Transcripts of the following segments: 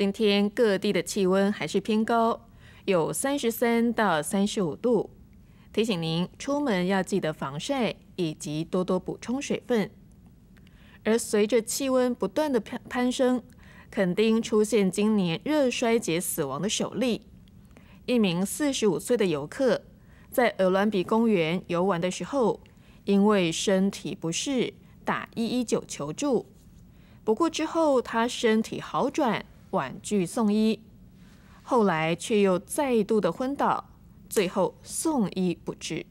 今天各地的气温还是偏高，有33到35度。提醒您出门要记得防晒，以及多多补充水分。而随着气温不断的攀升，垦丁出现今年热衰竭死亡的首例。一名45岁的游客在鹅銮鼻公园游玩的时候，因为身体不适打119求助。不过之后他身体好转，婉拒送医，后来却又再度的昏倒，最后送医不治。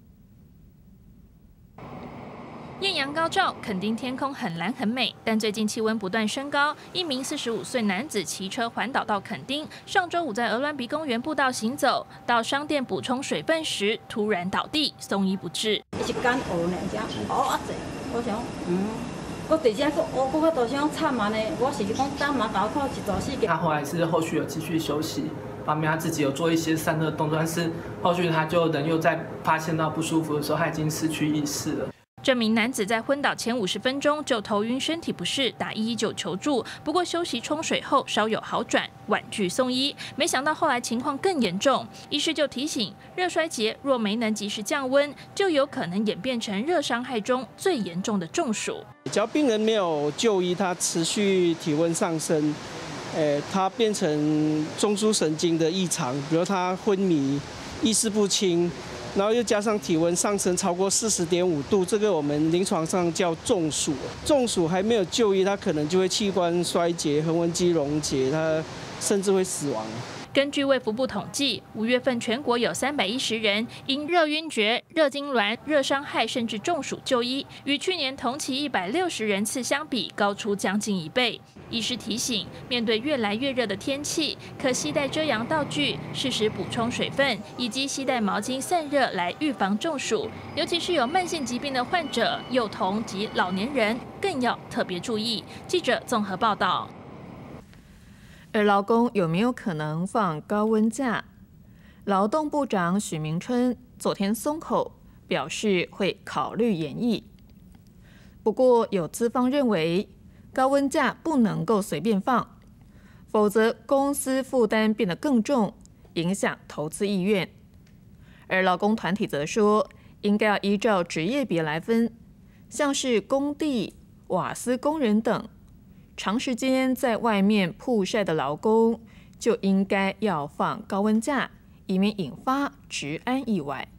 艳阳高照，垦丁天空很蓝很美，但最近气温不断升高。一名45岁男子骑车环岛到垦丁，上周五在鹅銮鼻公园步道行走，到商店补充水分时突然倒地，送医不治。 是干呕呢，只呕啊济，我想，我第二个我较大声惨啊呢，我是讲当马搞靠一大事件。 他后来是后续有继续休息，方面他自己有做一些散热动作，但是后续他就人又在发现到不舒服的时候，他已经失去意识了。 这名男子在昏倒前50分钟就头晕、身体不适，打119求助。不过休息冲水后稍有好转，婉拒送医。没想到后来情况更严重，医师就提醒，热衰竭若没能及时降温，就有可能演变成热伤害中最严重的中暑。 只要病人没有就医，他持续体温上升，他变成中枢神经的异常，比如他昏迷、意识不清。然后又加上体温上升超过40.5度，这个我们临床上叫中暑。中暑还没有就医，他可能就会器官衰竭、横纹肌溶解，他甚至会死亡。 根据卫福部统计，5月份全国有310人因热晕厥、热痉挛、热伤害甚至中暑就医，与去年同期160人次相比，高出将近1倍。医师提醒，面对越来越热的天气，可携带遮阳道具，适时补充水分，以及携带毛巾散热来预防中暑。尤其是有慢性疾病的患者、幼童及老年人，更要特别注意。记者综合报道。 而劳工有没有可能放高温假？劳动部长许明春昨天松口表示会考虑研议。不过有资方认为，高温假不能够随便放，否则公司负担变得更重，影响投资意愿。而劳工团体则说，应该要依照职业别来分，像是工地、瓦斯工人等，长时间在外面曝晒的劳工，就应该要放高温假，以免引发职安意外。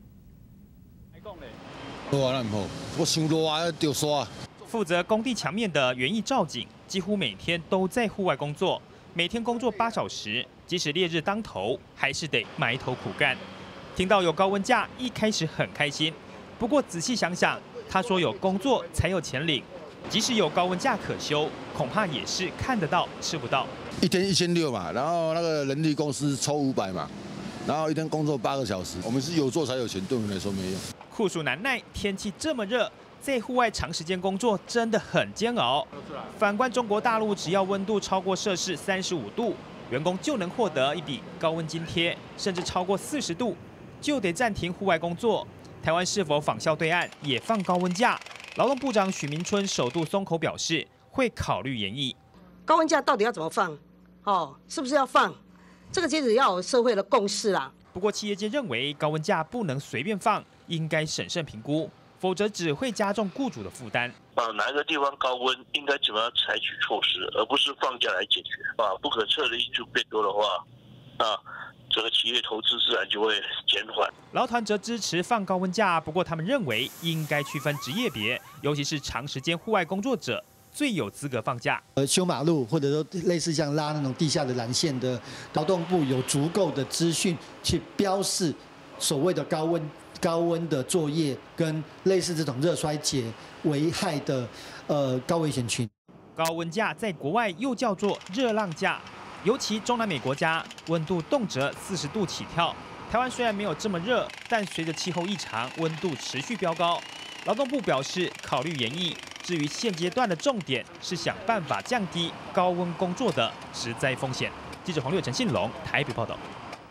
我想热啊，就刷。 负责工地墙面的园艺照景，几乎每天都在户外工作，每天工作8小时，即使烈日当头，还是得埋头苦干。听到有高温假，一开始很开心，不过仔细想想，他说有工作才有钱领，即使有高温假可休，恐怕也是看得到吃不到。 一天1600嘛，然后那个人力公司抽500嘛，然后一天工作8个小时，我们是有做才有钱，对我们来说没有。 酷暑难耐，天气这么热，在户外长时间工作真的很煎熬。反观中国大陆，只要温度超过摄氏35度，员工就能获得一笔高温津贴，甚至超过40度就得暂停户外工作。台湾是否仿效对岸也放高温假？劳动部长许明春首度松口表示，会考虑研议。 高温假到底要怎么放？是不是要放？这个其实要有社会的共识啦。 不过企业界认为高温假不能随便放，应该审慎评估，否则只会加重雇主的负担。 哪一个地方高温，应该怎么样采取措施，而不是放假来解决。不可测的因素变多的话，整个企业投资自然就会减缓。 劳团则支持放高温假，不过他们认为应该区分职业别，尤其是长时间户外工作者最有资格放假。 修马路或者说类似像拉那种地下的缆线的，劳动部有足够的资讯去标示所谓的高温的作业跟类似这种热衰竭危害的高危险群。 高温假在国外又叫做热浪假，尤其中南美国家温度动辄40度起跳。台湾虽然没有这么热，但随着气候异常，温度持续飙高。劳动部表示考虑研议。至于现阶段的重点是想办法降低高温工作的职灾风险。记者黄六陈信龙台北报道。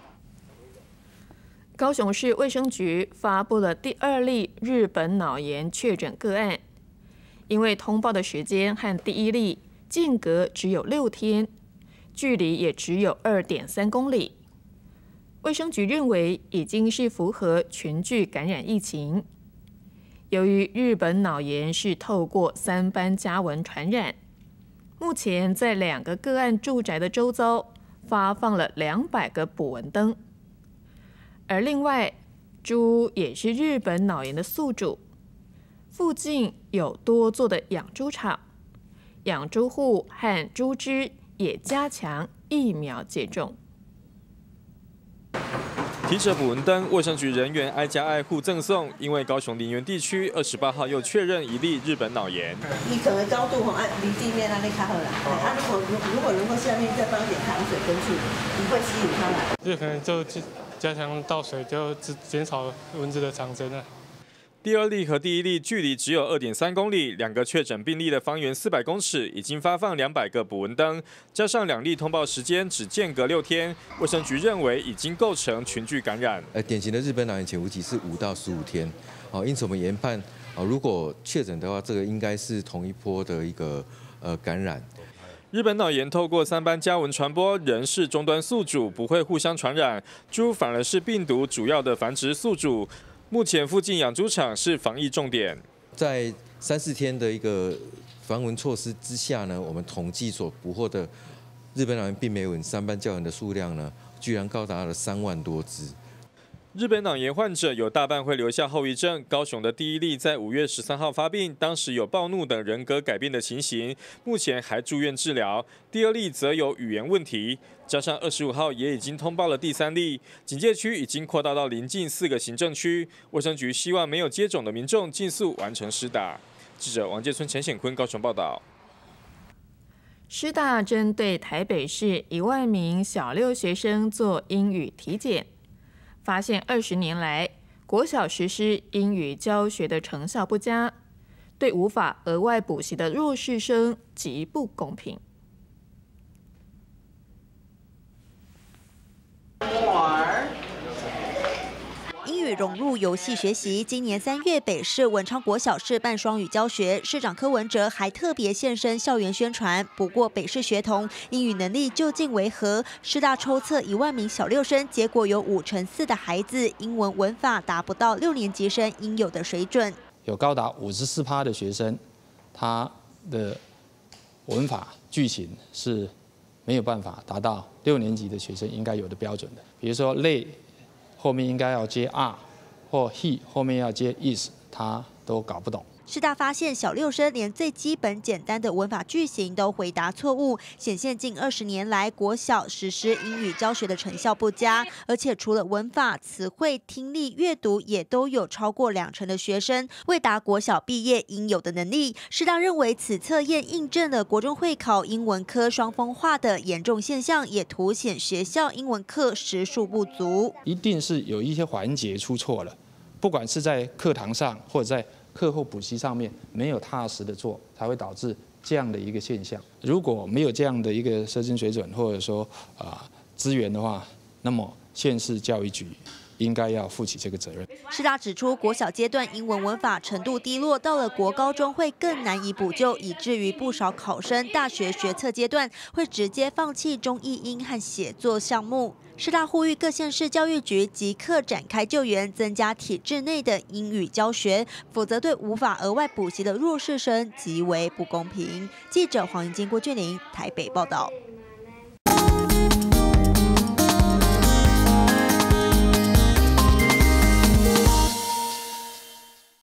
高雄市卫生局发布了第2例日本脑炎确诊个案，因为通报的时间和第1例间隔只有6天， 距离也只有2.3公里。卫生局认为已经是符合群聚感染疫情。由于日本脑炎是透过3班家蚊传染，目前在2个个案住宅的周遭发放了200个捕蚊灯。而另外，猪也是日本脑炎的宿主，附近有多座的养猪场，养猪户和猪只也加强疫苗接种。 提着捕蚊灯，卫生局人员挨家挨户赠送。因为高雄林园地区28号又确认1例日本脑炎， 伊可能高度离地面那里较好啦。如果能够下面再放一点糖水跟去，你会吸引它来。 这可能就加强倒水，就减少蚊子的产生了。 第2例和第1例距离只有2.3公里，2个确诊病例的方圆400公尺，已经发放200个捕蚊灯，加上2例通报时间只间隔6天，卫生局认为已经构成群聚感染。 典型的日本脑炎潜伏期是5到15天，因此我们研判，如果确诊的话，这个应该是同一波的一个感染。 日本脑炎透过3班家蚊传播，人是终端宿主，不会互相传染，猪反而是病毒主要的繁殖宿主。目前附近养猪场是防疫重点， 在3、4天的一个防蚊措施之下呢，我们统计所捕获的日本脑炎病媒蚊3班家蚊的数量呢，居然高达了3万多只。 日本脑炎患者有大半会留下后遗症。高雄的第1例在5月13号发病，当时有暴怒等人格改变的情形，目前还住院治疗。第2例则有语言问题，加上25号也已经通报了第3例，警戒区已经扩大到邻近4个行政区。卫生局希望没有接种的民众尽速完成施打。记者王介村、陈显坤高雄报道。 师大针对台北市1万名小6学生做英语体检，发现20年来国小实施英语教学的成效不佳，对无法额外补习的弱势生极不公平。 英语融入游戏学习，今年3月，北市文昌国小试办双语教学，市长柯文哲还特别现身校园宣传。不过，北市学童英语能力究竟为何？师大抽测1万名小6生，结果有5%的孩子英文文法达不到6年级生应有的水准， 有高达54%的学生，他的文法句型是没有办法达到6年级的学生应该有的标准的，比如说类。后面应该要接 are 或 he， 后面要接 is， 他都搞不懂。 师大发现小6生连最基本简单的文法句型都回答错误，显现近20年来国小实施英语教学的成效不佳，而且除了文法、词汇、听力、阅读也都有超过20%的学生未达国小毕业应有的能力。师大认为此测验印证了国中会考英文科双风化的严重现象，也凸显学校英文课时数不足。 一定是有一些环节出错了，不管是在课堂上或者在课后补习上面没有踏实的做，才会导致这样的一个现象。如果没有这样的一个师资水准或者说资源的话，那么县市教育局应该要负起这个责任。 师大指出，国小阶段英文文法程度低落，到了国高中会更难以补救，以至于不少考生大学学测阶段会直接放弃中译英和写作项目。师大呼吁各县市教育局即刻展开救援，增加体制内的英语教学，否则对无法额外补习的弱势生极为不公平。记者黄云金、郭俊霖台北报道。